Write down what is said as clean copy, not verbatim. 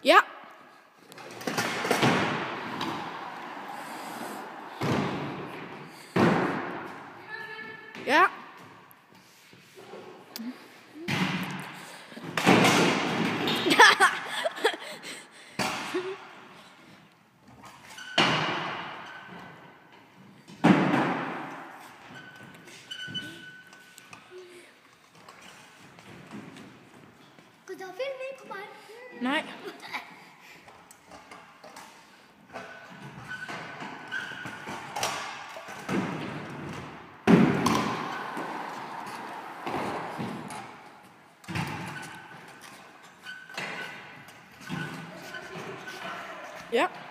Ja. Ja. Kan du filme ikke på mig? Nej. Ja.